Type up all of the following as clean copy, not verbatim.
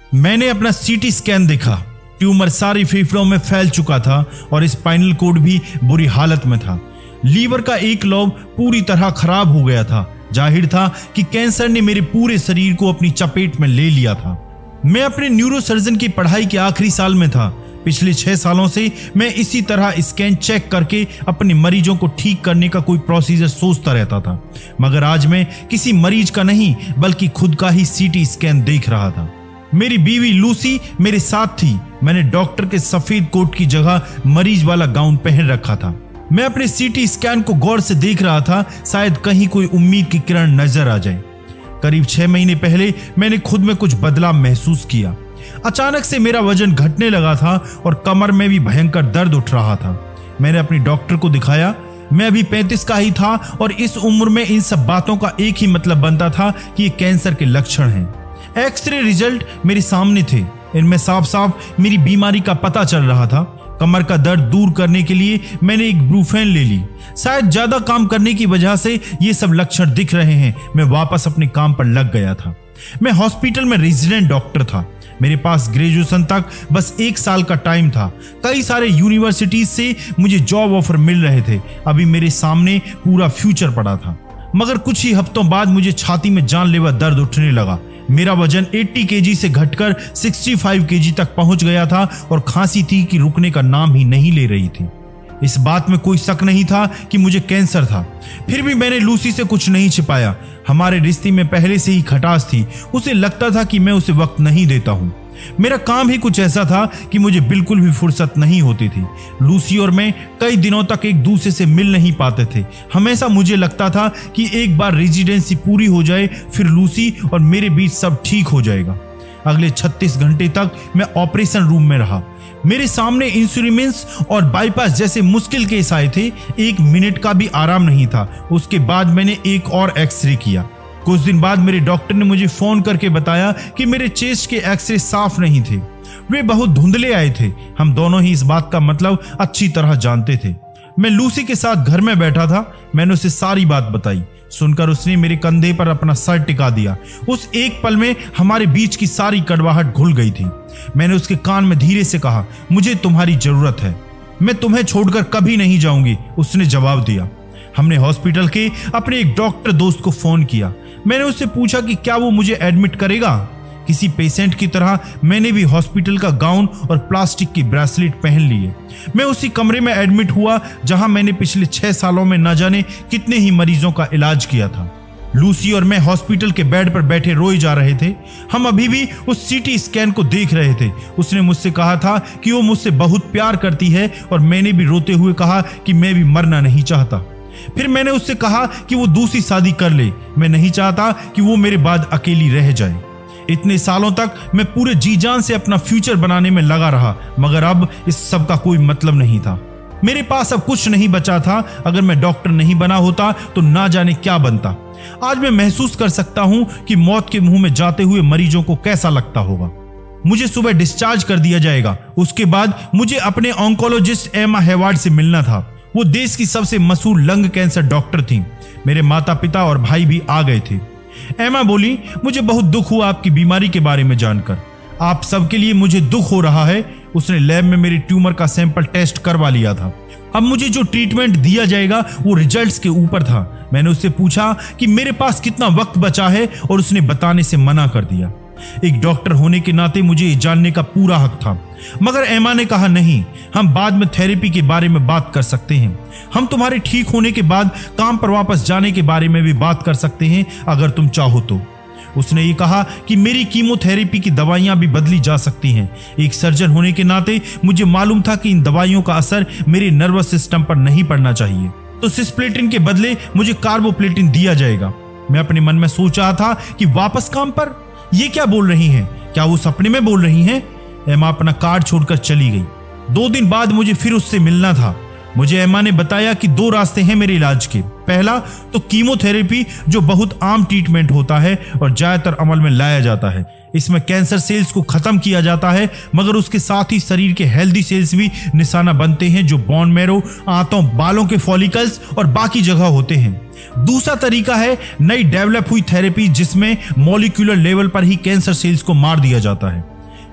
मैंने अपना CT scan देखा। ट्यूमर सारी फेफड़ों में फैल चुका था और स्पाइनल कोड भी बुरी हालत में था। लीवर का एक लोब पूरी तरह खराब हो गया था। जाहिर था कि कैंसर ने मेरे पूरे शरीर को अपनी चपेट में ले लिया था। मैं अपने न्यूरोसर्जन की पढ़ाई के आखिरी साल में था। पिछले 6 सालों से मैं इसी तरह स्कैन चेक करके अपने मरीजों को ठीक करने का कोई प्रोसीजर सोचता रहता था, मगर आज मैं किसी मरीज का नहीं बल्कि खुद का ही सीटी स्कैन देख रहा था। मेरी बीवी लूसी मेरे साथ थी। मैंने डॉक्टर के सफेद कोट की जगह मरीज वाला गाउन पहन रखा था। मैं अपने सीटी स्कैन को गौर से देख रहा था, शायद कहीं कोई उम्मीद की किरण नजर आ जाए। करीब 6 महीने पहले मैंने खुद में कुछ बदलाव महसूस किया। अचानक से मेरा वजन घटने लगा था और कमर में भी भयंकर दर्द उठ रहा था। मैंने अपनी डॉक्टर को दिखाया। मैं अभी 35 का ही था और इस उम्र में इन सब बातों का एक ही मतलब बनता था कि ये कैंसर के लक्षण हैं। एक्सरे रिजल्ट मेरे सामने थे। इनमें साफ साफ मेरी बीमारी का पता चल रहा था। कमर का दर्द दूर करने के लिए मैंने एक ब्रूफेन ले ली। शायद ज्यादा काम करने की वजह से ये सब लक्षण दिख रहे हैं। मैं वापस अपने काम पर लग गया था। मैं हॉस्पिटल में रेजिडेंट डॉक्टर था। मेरे पास ग्रेजुएशन तक बस 1 साल का टाइम था। कई सारे यूनिवर्सिटीज से मुझे जॉब ऑफर मिल रहे थे। अभी मेरे सामने पूरा फ्यूचर पड़ा था, मगर कुछ ही हफ्तों बाद मुझे छाती में जानलेवा दर्द उठने लगा। मेरा वजन 80 केजी से घटकर 65 केजी तक पहुंच गया था और खांसी थी कि रुकने का नाम ही नहीं ले रही थी। इस बात में कोई शक नहीं था कि मुझे कैंसर था। फिर भी मैंने लूसी से कुछ नहीं छिपाया। हमारे रिश्ते में पहले से ही खटास थी। उसे लगता था कि मैं उसे वक्त नहीं देता हूं। मेरा काम ही कुछ ऐसा था कि मुझे बिल्कुल भी फुर्सत नहीं होती थी। लूसी और मैं कई दिनों तक एक दूसरे से मिल नहीं पाते थे। हमेशा मुझे लगता था कि एक बार रेजिडेंसी पूरी हो जाए फिर लूसी और मेरे बीच सब ठीक हो जाएगा। अगले 36 घंटे तक मैं ऑपरेशन रूम में रहा। मेरे सामने इंस्ट्रूमेंट्स और बाईपास जैसे मुश्किल केस आए थे। 1 मिनट का भी आराम नहीं था। उसके बाद मैंने एक और एक्सरे किया। कुछ दिन बाद मेरे डॉक्टर ने मुझे फोन करके बताया कि मेरे चेस्ट के एक्सरे साफ नहीं थे। वे बहुत धुंधले आए थे। हम दोनों ही इस बात का मतलब अच्छी तरह जानते थे। मैं लूसी के साथ घर में बैठा था। मैंने उसे सारी बात बताई। सुनकर उसने मेरे कंधे पर अपना सर टिका दिया। उस एक पल में हमारे बीच की सारी कड़वाहट घुल गई थी। मैंने उसके कान में धीरे से कहा, मुझे तुम्हारी जरूरत है, मैं तुम्हें छोड़कर कभी नहीं जाऊंगी। उसने जवाब दिया। हमने हॉस्पिटल के अपने एक डॉक्टर दोस्त को फोन किया। मैंने उससे पूछा कि क्या वो मुझे एडमिट करेगा। किसी पेशेंट की तरह मैंने भी हॉस्पिटल का गाउन और प्लास्टिक की ब्रेसलेट पहन लिए। मैं उसी कमरे में एडमिट हुआ जहां मैंने पिछले 6 सालों में न जाने कितने ही मरीजों का इलाज किया था। लूसी और मैं हॉस्पिटल के बेड पर बैठे रोए जा रहे थे। हम अभी भी उस सीटी स्कैन को देख रहे थे। उसने मुझसे कहा था कि वो मुझसे बहुत प्यार करती है और मैंने भी रोते हुए कहा कि मैं भी मरना नहीं चाहता। फिर मैंने उससे कहा कि वो दूसरी शादी कर ले। मैं नहीं चाहता कि वो मेरे बाद अकेली रह जाए। इतने सालों तक मैं पूरे जी जान से अपना फ्यूचर बनाने में लगा रहा, मगर अब इस सब का कोई मतलब नहीं था। मेरे पास अब कुछ नहीं बचा था। अगर मैं डॉक्टर नहीं बना होता तो ना जाने क्या बनता। आज मैं महसूस कर सकता हूं कि मौत के मुंह में जाते हुए मरीजों को कैसा लगता होगा। मुझे सुबह डिस्चार्ज कर दिया जाएगा। उसके बाद मुझे अपने ऑन्कोलॉजिस्ट एमा हेवार्ड से मिलना था। वो देश की सबसे मशहूर लंग कैंसर डॉक्टर थी। मेरे माता पिता और भाई भी आ गए थे। एमा बोली, मुझे बहुत दुख हुआ आपकी बीमारी के बारे में जानकर। आप सबके लिए मुझे दुख हो रहा है। उसने लैब में मेरे ट्यूमर का सैंपल टेस्ट करवा लिया था। अब मुझे जो ट्रीटमेंट दिया जाएगा वो रिजल्ट्स के ऊपर था। मैंने उससे पूछा कि मेरे पास कितना वक्त बचा है और उसने बताने से मना कर दिया। एक डॉक्टर होने के नाते मुझे जानने का पूरा हक था, मगर एमा ने कहा, नहीं, हम बाद में थेरेपी के बारे में बात कर सकते हैं। हम तुम्हारे ठीक होने के बाद काम पर वापस जाने के बारे में भी बात कर सकते हैं अगर तुम चाहो तो। उसने ये कहा कि मेरी कीमोथेरेपी की दवाइयां भी बदली जा सकती हैं। एक सर्जन होने के नाते मुझे मालूम था कि इन दवाइयों का असर मेरे नर्वस सिस्टम पर नहीं पड़ना चाहिए, तो सिस्प्लेटिन के बदले मुझे कार्बोप्लेटिन दिया जाएगा। मैं अपने मन में सोच रहा था कि वापस काम पर? ये क्या बोल रही हैं? क्या वो सपने में बोल रही हैं? एमा अपना कार्ड छोड़कर चली गई। 2 दिन बाद मुझे फिर उससे मिलना था। मुझे एमा ने बताया कि 2 रास्ते हैं मेरे इलाज के। पहला तो कीमोथेरेपी, जो बहुत आम ट्रीटमेंट होता है और ज्यादातर अमल में लाया जाता है। इसमें कैंसर सेल्स को खत्म किया जाता है, मगर उसके साथ ही शरीर के हेल्दी सेल्स भी निशाना बनते हैं, जो बोन मैरो, आंतों, बालों के फॉलिकल्स और बाकी जगह होते हैं। दूसरा तरीका है नई डेवलप हुई थेरेपी, जिसमें मॉलिक्यूलर लेवल पर ही कैंसर सेल्स को मार दिया जाता है।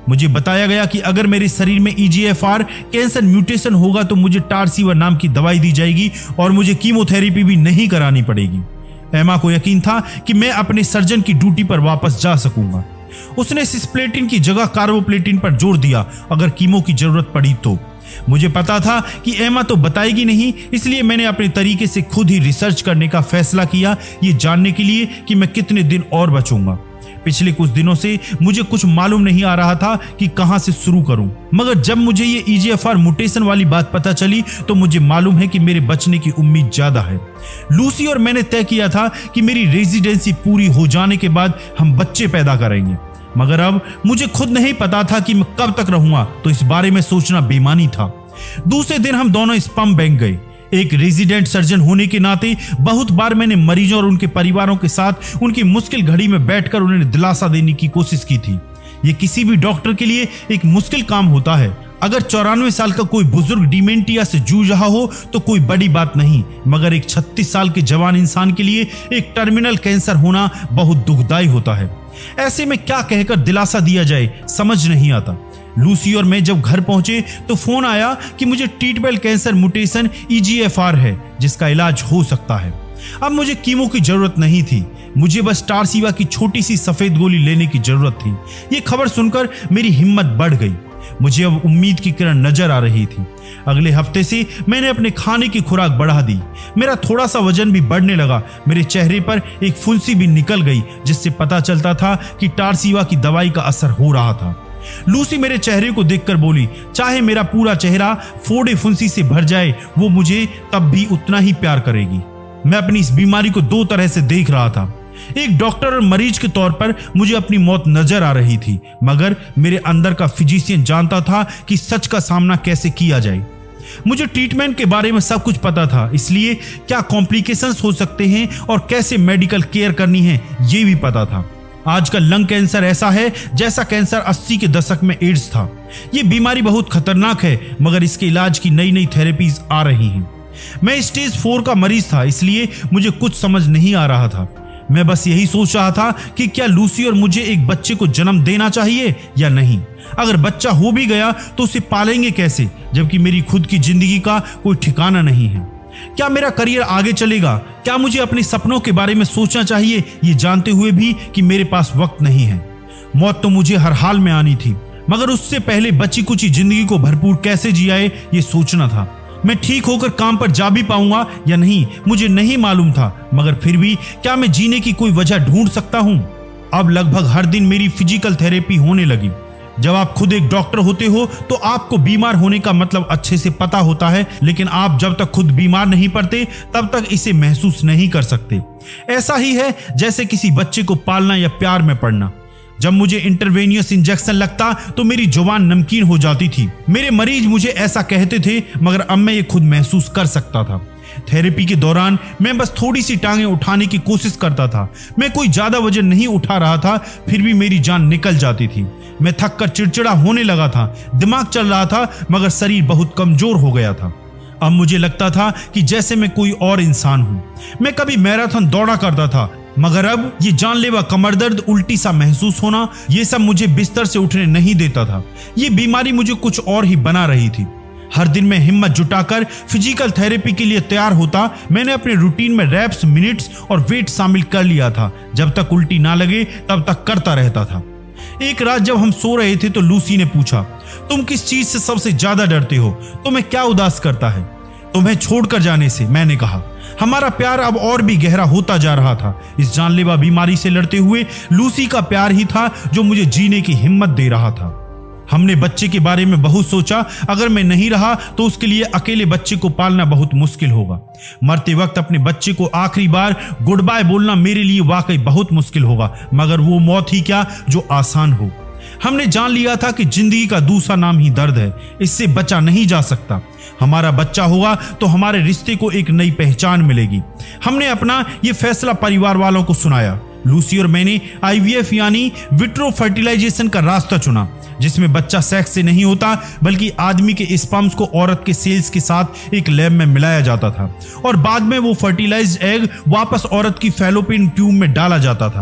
मुझे बताया गया कि अगर मेरे शरीर में EGFR कैंसर म्यूटेशन होगा तो मुझे टारसीवर नाम की दवाई दी जाएगी और मुझे कीमोथेरेपी भी नहीं करानी पड़ेगी। एमा को यकीन था कि मैं अपने सर्जन की ड्यूटी पर वापस जा सकूंगा। उसने सिस्प्लेटिन की जगह कार्बोप्लेटिन पर जोर दिया अगर कीमो की जरूरत पड़ी तो। मुझे पता था कि एमा तो बताएगी नहीं, इसलिए मैंने अपने तरीके से खुद ही रिसर्च करने का फैसला किया, ये जानने के लिए कि मैं कितने दिन और बचूंगा। पिछले कुछ दिनों से मुझे कुछ मालूम नहीं आ रहा था कि कहां से शुरू करूं, मगर जब मुझे ये EGFR म्यूटेशन वाली बात पता चली तो मुझे मालूम है कि मेरे बचने की उम्मीद ज्यादा है। लूसी और मैंने तय किया था कि मेरी रेजिडेंसी पूरी हो जाने के बाद हम बच्चे पैदा करेंगे, मगर अब मुझे खुद नहीं पता था कि मैं कब तक रहूंगा, तो इस बारे में सोचना बेईमानी था। दूसरे दिन हम दोनों स्पर्म बैंक गए। एक रेजिडेंट सर्जन होने के नाते बहुत बार मैंने मरीजों और उनके परिवारों के साथ उनकी मुश्किल घड़ी में बैठकर उन्हें दिलासा देने की कोशिश की थी। यह किसी भी डॉक्टर के लिए एक मुश्किल काम होता है। अगर 94 साल का कोई बुजुर्ग डिमेंटिया से जूझ रहा हो तो कोई बड़ी बात नहीं, मगर एक 36 साल के जवान इंसान के लिए एक टर्मिनल कैंसर होना बहुत दुखदाई होता है। ऐसे में क्या कहकर दिलासा दिया जाए समझ नहीं आता। लूसी और मैं जब घर पहुंचे तो फोन आया कि मुझे ट्रीटेबल कैंसर म्यूटेशन EGFR है जिसका इलाज हो सकता है। अब मुझे कीमो की जरूरत नहीं थी, मुझे बस टारसीवा की छोटी सी सफेद गोली लेने की जरूरत थी। ये खबर सुनकर मेरी हिम्मत बढ़ गई। मुझे अब उम्मीद की किरण नजर आ रही थी। अगले हफ्ते से मैंने अपने खाने की खुराक बढ़ा दी। मेरा थोड़ा सा वजन भी बढ़ने लगा। मेरे चेहरे पर एक फुंसी भी निकल गई जिससे पता चलता था कि टारसीवा की दवाई का असर हो रहा था। लूसी मेरे चेहरे को देखकर बोली, चाहे मेरा पूरा चेहरा फोड़े फुंसी से भर जाए, वो मुझे तब भी उतना ही प्यार करेगी। मैं अपनी इस बीमारी को दो तरह से देख रहा था। एक डॉक्टर और मरीज के तौर पर मुझे अपनी मौत नजर आ रही थी, मगर मेरे अंदर का फिजिशियन जानता था कि सच का सामना कैसे किया जाए। मुझे ट्रीटमेंट के बारे में सब कुछ पता था, इसलिए क्या कॉम्प्लिकेशंस हो सकते हैं और कैसे मेडिकल केयर करनी है ये भी पता था। आजकल लंग कैंसर ऐसा है जैसा कैंसर 80 के दशक में एड्स था। ये बीमारी बहुत खतरनाक है, मगर इसके इलाज की नई नई थेरेपीज आ रही हैं। मैं स्टेज 4 का मरीज था, इसलिए मुझे कुछ समझ नहीं आ रहा था। मैं बस यही सोच रहा था कि क्या लूसी और मुझे एक बच्चे को जन्म देना चाहिए या नहीं। अगर बच्चा हो भी गया तो उसे पालेंगे कैसे, जबकि मेरी खुद की जिंदगी का कोई ठिकाना नहीं है। क्या मेरा करियर आगे चलेगा? क्या मुझे अपने सपनों के बारे में सोचना चाहिए, ये जानते हुए भी कि मेरे पास वक्त नहीं है। मौत तो मुझे हर हाल में आनी थी, मगर उससे पहले बची कुची जिंदगी को भरपूर कैसे जियाए ये सोचना था। मैं ठीक होकर काम पर जा भी पाऊंगा या नहीं मुझे नहीं मालूम था, मगर फिर भी क्या मैं जीने की कोई वजह ढूंढ सकता हूं? अब लगभग हर दिन मेरी फिजिकल थेरेपी होने लगी। जब आप खुद एक डॉक्टर होते हो तो आपको बीमार होने का मतलब अच्छे से पता होता है, लेकिन आप जब तक खुद बीमार नहीं पड़ते तब तक इसे महसूस नहीं कर सकते। ऐसा ही है जैसे किसी बच्चे को पालना या प्यार में पड़ना। जब मुझे इंटरवेनियस इंजेक्शन लगता तो मेरी जुबान नमकीन हो जाती थी। मेरे मरीज मुझे ऐसा कहते थे, मगर अब मैं ये खुद महसूस कर सकता था। थेरेपी के दौरान मैं बस थोड़ी सी टांगें उठाने की कोशिश करता था। मैं कोई ज्यादा वजन नहीं उठा रहा था, फिर भी मेरी जान निकल जाती थी। मैं थक कर चिड़चिड़ा होने लगा था। दिमाग चल रहा था, मगर शरीर बहुत कमजोर हो गया था। अब मुझे लगता था कि जैसे मैं कोई और इंसान हूं। मैं कभी मैराथन दौड़ा करता था, मगर अब ये जानलेवा कमर दर्द, उल्टी सा महसूस होना, ये सब मुझे बिस्तर से उठने नहीं देता था। ये बीमारी मुझे कुछ और ही बना रही थी। हर दिन मैं हिम्मत जुटाकर फिजिकल थेरेपी के लिए तैयार होता। मैंने अपने रूटीन में रैप्स, मिनट्स और वेट शामिल कर लिया था। जब तक उल्टी ना लगे तब तक करता रहता था। एक रात जब हम सो रहे थे तो लूसी ने पूछा, तुम किस चीज से सबसे ज्यादा डरते हो? तुम्हें क्या उदास करता है? तुम्हें छोड़कर जाने से, मैंने कहा। हमारा प्यार अब और भी गहरा होता जा रहा था। इस जानलेवा बीमारी से लड़ते हुए लूसी का प्यार ही था जो मुझे जीने की हिम्मत दे रहा था। हमने बच्चे के बारे में बहुत सोचा। अगर मैं नहीं रहा तो उसके लिए अकेले बच्चे को पालना बहुत मुश्किल होगा। मरते वक्त अपने बच्चे को आखिरी बार गुड बाय बोलना मेरे लिए वाकई बहुत मुश्किल होगा, मगर वो मौत ही क्या जो आसान हो। हमने जान लिया था कि जिंदगी का दूसरा नाम ही दर्द है, इससे बचा नहीं जा सकता। हमारा बच्चा होगा तो हमारे रिश्ते को एक नई पहचान मिलेगी। हमने अपना ये फैसला परिवार वालों को सुनाया। लूसी और मैंने IVF यानी विट्रो फर्टिलाइजेशन का रास्ता चुना, जिसमें बच्चा सेक्स से नहीं होता बल्कि आदमी के स्पर्म्स को औरत के सेल्स के साथ एक लैब में मिलाया जाता था और बाद में वो फर्टिलाइज्ड एग वापस औरत की फैलोपियन ट्यूब में डाला जाता था।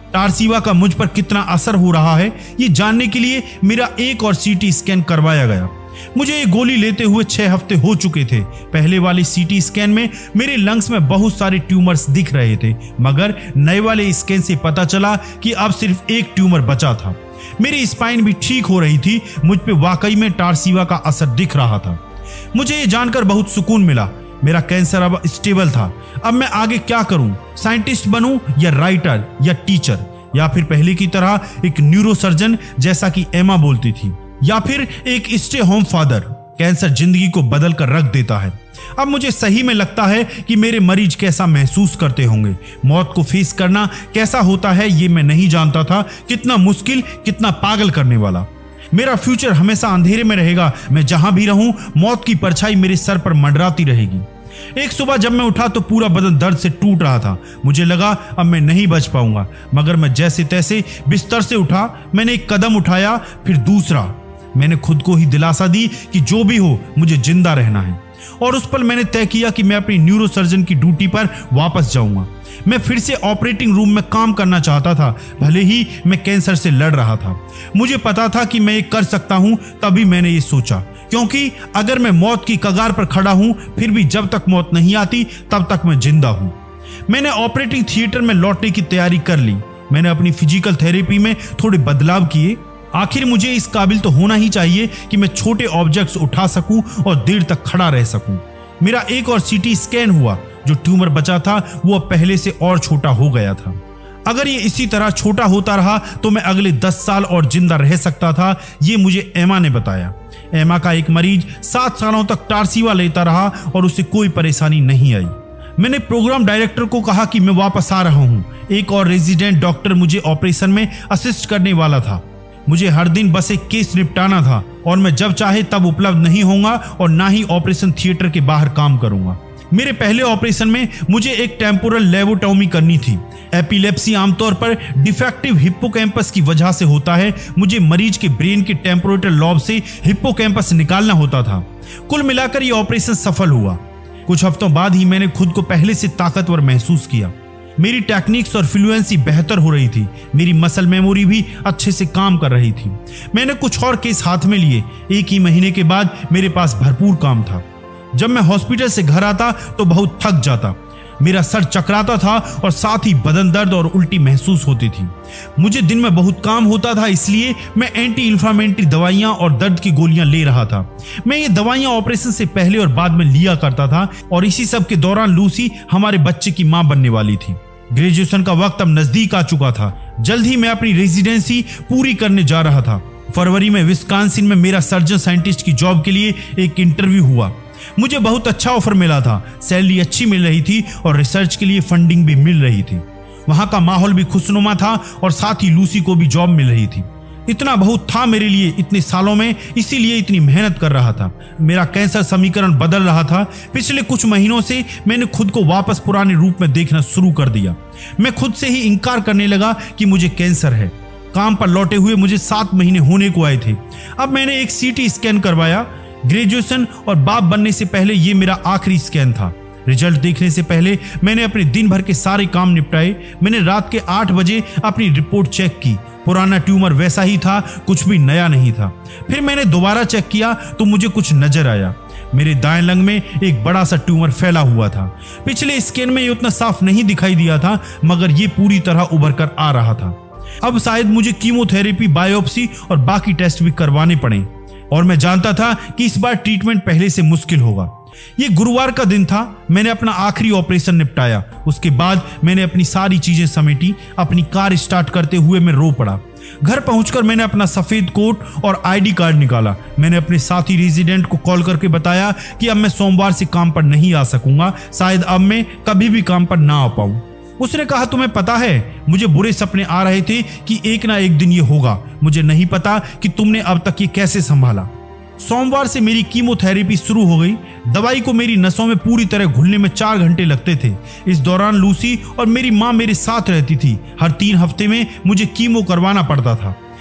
टारसीवा का मुझ पर कितना असर हो रहा है, ये जानने के लिए मेरा एक और सीटी स्कैन करवाया गया। मुझे ये गोली लेते हुए 6 हफ्ते हो चुके थे। पहले वाले सीटी स्कैन में मेरे लंग्स में बहुत सारे ट्यूमर्स दिख रहे थे, मगर नए वाले स्कैन से पता चला कि अब सिर्फ एक ट्यूमर बचा था। मेरी स्पाइन भी ठीक हो रही थी। मुझ पे वाकई में टारसीवा का असर दिख रहा था। मुझे ये जानकर बहुत सुकून मिला। मेरा कैंसर अब स्टेबल था। अब मैं आगे क्या करूं? साइंटिस्ट बनूं या राइटर या टीचर, या फिर पहले की तरह एक न्यूरोसर्जन जैसा कि एमा बोलती थी, या फिर एक स्टे होम फादर। कैंसर जिंदगी को बदल कर रख देता है। अब मुझे सही में लगता है कि मेरे मरीज कैसा महसूस करते होंगे। मौत को फेस करना कैसा होता है ये मैं नहीं जानता था। कितना मुश्किल, कितना पागल करने वाला। मेरा फ्यूचर हमेशा अंधेरे में रहेगा। मैं जहां भी रहूं, मौत की परछाई मेरे सर पर मंडराती रहेगी। एक सुबह जब मैं उठा तो पूरा बदन दर्द से टूट रहा था। मुझे लगा अब मैं नहीं बच पाऊंगा, मगर मैं जैसे तैसे बिस्तर से उठा। मैंने एक कदम उठाया, फिर दूसरा। मैंने खुद को ही दिलासा दी कि जो भी हो मुझे जिंदा रहना है, और उस पल मैंने तय किया कि मैं अपनी न्यूरोसर्जन की ड्यूटी पर वापस जाऊंगा। मैं फिर से ऑपरेटिंग रूम में काम करना चाहता था, भले ही मैं कैंसर से लड़ रहा था। मुझे पता था कि मैं ये कर सकता हूं, तभी मैंने ये सोचा, क्योंकि अगर मैं मौत की कगार पर खड़ा हूं, फिर भी जब तक मौत नहीं आती तब तक मैं जिंदा हूं। मैंने ऑपरेटिंग थिएटर में लौटने की तैयारी कर ली। मैंने अपनी फिजिकल थेरेपी में थोड़े बदलाव किए। आखिर मुझे इस काबिल तो होना ही चाहिए कि मैं छोटे ऑब्जेक्ट्स उठा सकूं और देर तक खड़ा रह सकूं। मेरा एक और सीटी स्कैन हुआ। जो ट्यूमर बचा था वो अब पहले से और छोटा हो गया था। अगर ये इसी तरह छोटा होता रहा तो मैं अगले 10 साल और जिंदा रह सकता था, ये मुझे एमा ने बताया। एमा का एक मरीज 7 सालों तक टारसीवा लेता रहा और उसे कोई परेशानी नहीं आई। मैंने प्रोग्राम डायरेक्टर को कहा कि मैं वापस आ रहा हूं। एक और रेजिडेंट डॉक्टर मुझे ऑपरेशन में असिस्ट करने वाला था। मुझे हर दिन बस एक केस निपटाना था, और मैं जब चाहे तब उपलब्ध नहीं होऊंगा और ना ही ऑपरेशन थिएटर के बाहर काम करूंगा। मेरे पहले ऑपरेशन में मुझे एक टेम्पोरल लेवोटॉमी करनी थी। एपिलेप्सी आमतौर पर डिफेक्टिव हिप्पोकैम्पस की वजह से होता है। मुझे मरीज के ब्रेन के टेम्पोरेटल लॉब से हिप्पोकैम्पस निकालना होता था। कुल मिलाकर यह ऑपरेशन सफल हुआ। कुछ हफ्तों बाद ही मैंने खुद को पहले से ताकतवर महसूस किया। मेरी टेक्निक्स और फ्लुएंसी बेहतर हो रही थी। मेरी मसल मेमोरी भी अच्छे से काम कर रही थी। मैंने कुछ और केस हाथ में लिए। 1 ही महीने के बाद मेरे पास भरपूर काम था। जब मैं हॉस्पिटल से घर आता तो बहुत थक जाता। मेरा सर चकराता था और साथ ही बदन दर्द और उल्टी महसूस होती थी। मुझे दिन में बहुत काम होता था, इसलिए मैं एंटी इन्फ्लामेटरी दवाइयां और दर्द की गोलियां ले रहा था। मैं ये दवाइयां ऑपरेशन से पहले और बाद में लिया करता था, और इसी सब के दौरान लूसी हमारे बच्चे की मां बनने वाली थी। ग्रेजुएशन का वक्त अब नजदीक आ चुका था। जल्द ही मैं अपनी रेजिडेंसी पूरी करने जा रहा था। फरवरी में विस्कॉन्सिन में मेरा सर्जन साइंटिस्ट की जॉब के लिए एक इंटरव्यू हुआ। मुझे बहुत अच्छा ऑफर मिला था। सैलरी अच्छी मिल रही थी और रिसर्च के लिए फंडिंग भी मिल रही थी। वहां का माहौल भी खुशनुमा था और साथ ही लूसी को भी जॉब मिल रही थी। इतना बहुत था मेरे लिए इतने सालों में, इसीलिए इतनी मेहनत कर रहा था। मेरा कैंसर समीकरण बदल रहा था। पिछले कुछ महीनों से मैंने खुद को वापस पुराने रूप में देखना शुरू कर दिया। मैं खुद से ही इनकार करने लगा कि मुझे कैंसर है। काम पर लौटे हुए मुझे 7 महीने होने को आए थे। अब मैंने एक सीटी स्कैन करवाया। ग्रेजुएशन और बाप बनने से पहले ये मेरा आखिरी स्कैन था। रिजल्ट देखने से पहले मैंने अपने दिन भर के सारे काम निपटाए। मैंने रात के 8 बजे अपनी रिपोर्ट चेक की। पुराना ट्यूमर वैसा ही था, कुछ भी नया नहीं था। फिर मैंने दोबारा चेक किया तो मुझे कुछ नजर आया। मेरे दाएं लंग में एक बड़ा सा ट्यूमर फैला हुआ था। पिछले स्कैन में ये उतना साफ नहीं दिखाई दिया था, मगर ये पूरी तरह उभर कर आ रहा था। अब शायद मुझे कीमोथेरेपी, बायोप्सी और बाकी टेस्ट भी करवाने पड़े, और मैं जानता था कि इस बार ट्रीटमेंट पहले से मुश्किल होगा। ये गुरुवार का दिन था। मैंने अपना आखिरी ऑपरेशन निपटाया। उसके बाद मैंने अपनी सारी चीजें समेटी। अपनी कार स्टार्ट करते हुए मैं रो पड़ा। घर पहुंचकर मैंने अपना सफेद कोट और आईडी कार्ड निकाला। मैंने अपने साथी रेजिडेंट को कॉल करके बताया कि अब मैं सोमवार से काम पर नहीं आ सकूंगा। शायद अब मैं कभी भी काम पर ना आ पाऊं। उसने कहा, तुम्हें पता है, मुझे बुरे सपने आ रहे थे कि एक ना एक दिन ये होगा। मुझे नहीं पता कि तुमने अब तक ये कैसे संभाला। सोमवार से मेरी कीमोथेरेपी शुरू हो गई। दवाई को मेरी नसों में पूरी तरह घुलने में 4 घंटे लगते थे। इस दौरान लूसी और मेरी माँ मेरे साथ रहती थी। हर 3 हफ्ते में मुझे कीमो करवाना पड़ता था।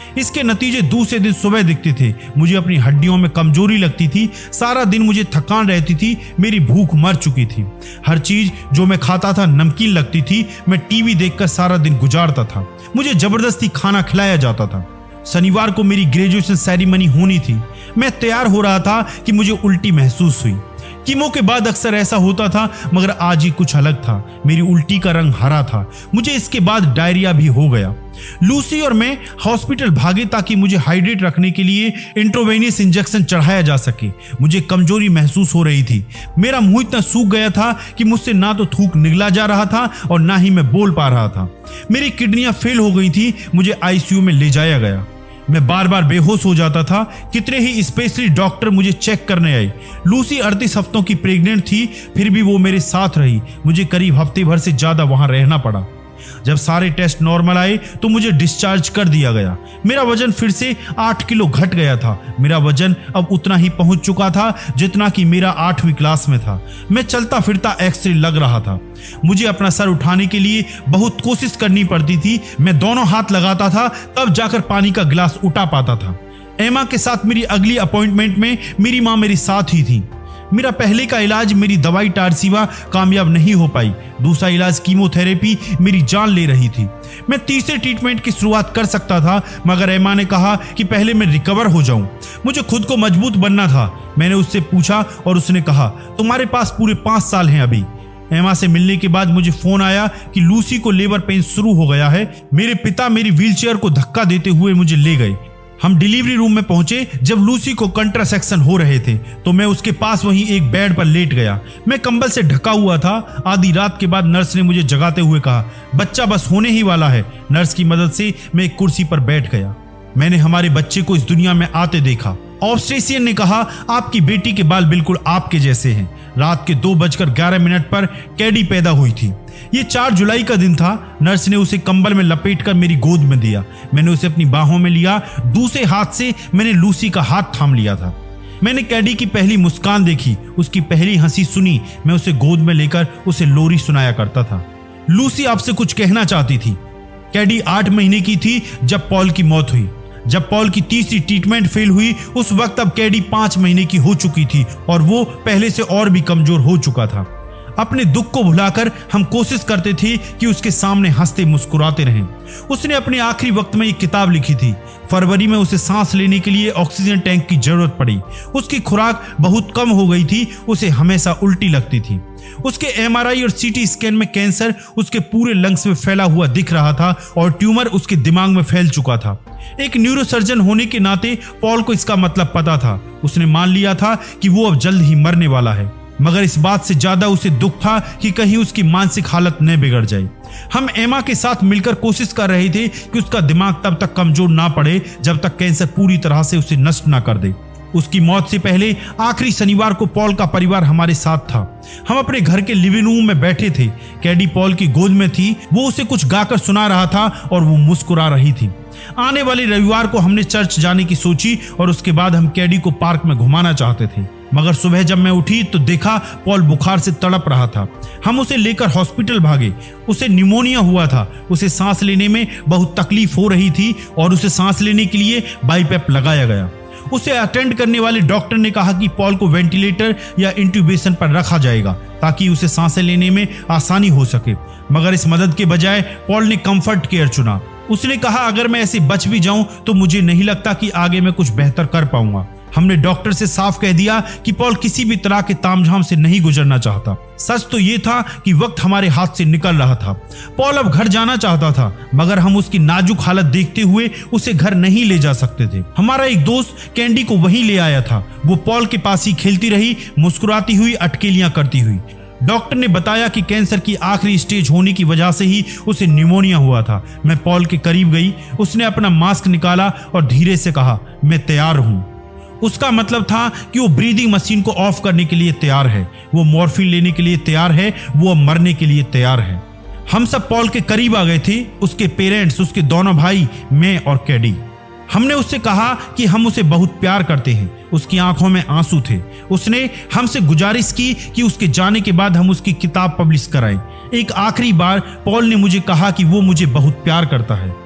इसके नतीजे दूसरे दिन सुबह दिखते थे। मुझे अपनी हड्डियों में कमजोरी लगती थी, सारा दिन मुझे थकान रहती थी, मेरी भूख मर चुकी थी। हर चीज जो मैं खाता था नमकीन लगती थी। मैं टीवी देखकर सारा दिन गुजारता था। मुझे जबरदस्ती खाना खिलाया जाता था। शनिवार को मेरी ग्रेजुएशन सेरेमनी होनी थी। मैं तैयार हो रहा था कि मुझे उल्टी महसूस हुई। कीमो के बाद अक्सर ऐसा होता था, मगर आज ही कुछ अलग था। मेरी उल्टी का रंग हरा था। मुझे इसके बाद डायरिया भी हो गया। लूसी और मैं हॉस्पिटल भागे ताकि मुझे हाइड्रेट रखने के लिए इंट्रावेनियस इंजेक्शन चढ़ाया जा सके। मुझे कमजोरी महसूस हो रही थी। मेरा मुंह इतना सूख गया था कि मुझसे ना तो थूक निगला जा रहा था और ना ही मैं बोल पा रहा था। मेरी किडनियां फेल हो गई थी। मुझे आईसीयू में ले जाया गया। मैं बार बार बेहोश हो जाता था। कितने ही स्पेशलिस्ट डॉक्टर मुझे चेक करने आए। लूसी 38 हफ्तों की प्रेग्नेंट थी, फिर भी वो मेरे साथ रही। मुझे करीब हफ्ते भर से ज्यादा वहां रहना पड़ा। जब सारे टेस्ट नॉर्मल आए तो मुझे डिस्चार्ज कर दिया गया। मेरा वजन फिर से 8 किलो घट गया था। मेरा वजन अब उतना ही पहुंच चुका था जितना कि मेरा 8वीं क्लास में था। मैं चलता फिरता एक्स-रे लग रहा था। मुझे अपना सर उठाने के लिए बहुत कोशिश करनी पड़ती थी। मैं दोनों हाथ लगाता था, तब जाकर पानी का गिलास उठा पाता था। एमा के साथ मेरी अगली अपॉइंटमेंट में मेरी माँ मेरे साथ ही थी। मेरा पहले का इलाज, मेरी दवाई टारसीवा, कामयाब नहीं हो पाई। दूसरा इलाज कीमोथेरेपी मेरी जान ले रही थी। मैं तीसरे ट्रीटमेंट की शुरुआत कर सकता था, मगर एमा ने कहा कि पहले मैं रिकवर हो जाऊं। मुझे खुद को मजबूत बनना था। मैंने उससे पूछा और उसने कहा, तुम्हारे पास पूरे 5 साल हैं अभी। एमा से मिलने के बाद मुझे फोन आया कि लूसी को लेबर पेन शुरू हो गया है। मेरे पिता मेरी व्हीलचेयर को धक्का देते हुए मुझे ले गए। हम डिलीवरी रूम में पहुंचे। जब लूसी को कंट्रासेक्शन हो रहे थे तो मैं उसके पास वहीं एक बेड पर लेट गया। मैं कंबल से ढका हुआ था। आधी रात के बाद नर्स ने मुझे जगाते हुए कहा, बच्चा बस होने ही वाला है। नर्स की मदद से मैं एक कुर्सी पर बैठ गया। मैंने हमारे बच्चे को इस दुनिया में आते देखा। ऑब्स्टेट्रिशियन ने कहा, आपकी बेटी के बाल बिल्कुल आपके जैसे हैं। रात के 2:11 पर कैडी पैदा हुई थी। ये 4 जुलाई का दिन था। नर्स ने उसे कंबल में लपेटकर मेरी गोद में दिया। मैंने उसे अपनी बाहों में लिया। दूसरे हाथ से मैंने लूसी का हाथ थाम लिया था। मैंने कैडी की पहली मुस्कान देखी, उसकी पहली हंसी सुनी। मैं उसे गोद में लेकर उसे लोरी सुनाया करता था। लूसी आपसे कुछ कहना चाहती थी। कैडी 8 महीने की थी जब पॉल की मौत हुई। जब पॉल की तीसरी ट्रीटमेंट फेल हुई, उस वक्त अब कैडी 5 महीने की हो चुकी थी और वो पहले से और भी कमजोर हो चुका था। अपने दुख को भुलाकर हम कोशिश करते थे कि उसके सामने हंसते मुस्कुराते रहें। उसने अपने आखिरी वक्त में एक किताब लिखी थी। फरवरी में उसे सांस लेने के लिए ऑक्सीजन टैंक की जरूरत पड़ी। उसकी खुराक बहुत कम हो गई थी। उसे हमेशा उल्टी लगती थी। उसके एमआरआई और सीटी स्कैन में कैंसर उसके पूरे लंग्स में फैला हुआ दिख रहा था और ट्यूमर उसके दिमाग में फैल चुका था। एक न्यूरोसर्जन होने के नाते पॉल को इसका मतलब पता था। उसने मान लिया था कि वो अब जल्द ही मरने वाला है, मगर इस बात से ज्यादा उसे दुख था कि कहीं उसकी मानसिक हालत न बिगड़ जाए। हम एमा के साथ मिलकर कोशिश कर रहे थे कि उसका दिमाग तब तक कमजोर ना पड़े जब तक कैंसर पूरी तरह से उसे नष्ट ना कर दे। उसकी मौत से पहले आखिरी शनिवार को पॉल का परिवार हमारे साथ था। हम अपने घर के लिविंग रूम में बैठे थे। कैडी पॉल की गोद में थी। वो उसे कुछ गाकर सुना रहा था और वो मुस्कुरा रही थी। आने वाले रविवार को हमने चर्च जाने की सोची और उसके बाद हम कैडी को पार्क में घुमाना चाहते थे, मगर सुबह जब मैं उठी तो देखा पॉल बुखार से तड़प रहा था। हम उसे लेकर हॉस्पिटल भागे। उसे निमोनिया हुआ था। उसे सांस लेने में बहुत तकलीफ हो रही थी और उसे सांस लेने के लिए बाईपैप लगाया गया। उसे अटेंड करने वाले डॉक्टर ने कहा कि पॉल को वेंटिलेटर या इंट्यूबेशन पर रखा जाएगा ताकि उसे सांसें लेने में आसानी हो सके, मगर इस मदद के बजाय पॉल ने कंफर्ट केयर चुना। उसने कहा, अगर मैं ऐसे बच भी जाऊं तो मुझे नहीं लगता कि आगे मैं कुछ बेहतर कर पाऊंगा। हमने डॉक्टर से साफ कह दिया कि पॉल किसी भी तरह के तामझाम से नहीं गुजरना चाहता। सच तो यह था कि वक्त हमारे हाथ से निकल रहा था। पॉल अब घर जाना चाहता था, मगर हम उसकी नाजुक हालत देखते हुए उसे घर नहीं ले जा सकते थे। हमारा एक दोस्त कैंडी को वहीं ले आया था। वो पॉल के पास ही खेलती रही, मुस्कुराती हुई, अटकेलियां करती हुई। डॉक्टर ने बताया कि कैंसर की आखिरी स्टेज होने की वजह से ही उसे निमोनिया हुआ था। मैं पॉल के करीब गई। उसने अपना मास्क निकाला और धीरे से कहा, मैं तैयार हूं। उसका मतलब था कि वो ब्रीदिंग मशीन को ऑफ करने के लिए तैयार है, वो मॉर्फिन लेने के लिए तैयार है, वो अब मरने के लिए तैयार है। हम सब पॉल के करीब आ गए थे, उसके पेरेंट्स, उसके दोनों भाई, मैं और कैडी। हमने उससे कहा कि हम उसे बहुत प्यार करते हैं। उसकी आंखों में आंसू थे। उसने हमसे गुजारिश की कि उसके जाने के बाद हम उसकी किताब पब्लिश कराएं। एक आखिरी बार पॉल ने मुझे कहा कि वो मुझे बहुत प्यार करता है।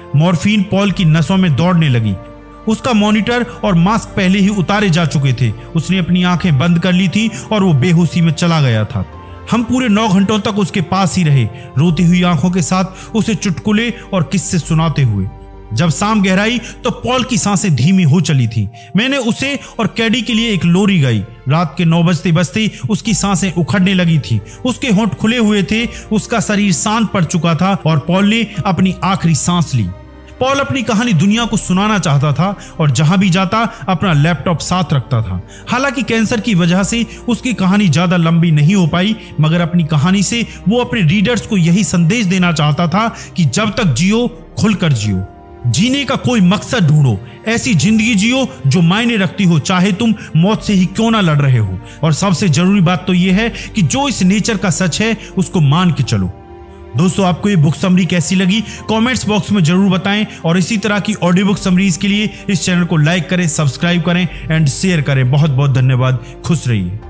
मॉर्फिन पॉल की नसों में दौड़ने लगी। उसका मॉनिटर और मास्क पहले ही उतारे जा चुके थे। उसने अपनी आंखें बंद कर ली थी और वो बेहोशी में चला गया था। हम पूरे 9 घंटों तक उसके पास ही रहे, रोती हुई आंखों के साथ उसे चुटकुले और किस्से सुनाते हुए। जब शाम गहराई तो पॉल की सांसें धीमी हो चली थी। मैंने उसे और कैडी के लिए एक लोरी गाई। रात के 9 बजते बजते उसकी सांसें उखड़ने लगी थी। उसके होंठ खुले हुए थे, उसका शरीर शांत पड़ चुका था और पॉल ने अपनी आखिरी सांस ली। पॉल अपनी कहानी दुनिया को सुनाना चाहता था और जहां भी जाता अपना लैपटॉप साथ रखता था। हालांकि कैंसर की वजह से उसकी कहानी ज्यादा लंबी नहीं हो पाई, मगर अपनी कहानी से वो अपने रीडर्स को यही संदेश देना चाहता था कि जब तक जियो, खुलकर जियो। जीने का कोई मकसद ढूंढो, ऐसी जिंदगी जियो जो मायने रखती हो, चाहे तुम मौत से ही क्यों ना लड़ रहे हो। और सबसे जरूरी बात तो यह है कि जो इस नेचर का सच है उसको मान के चलो। दोस्तों, आपको ये बुक समरी कैसी लगी कमेंट्स बॉक्स में जरूर बताएं और इसी तरह की ऑडियो बुक समरीज के लिए इस चैनल को लाइक करें, सब्सक्राइब करें एंड शेयर करें। बहुत बहुत धन्यवाद। खुश रहिए।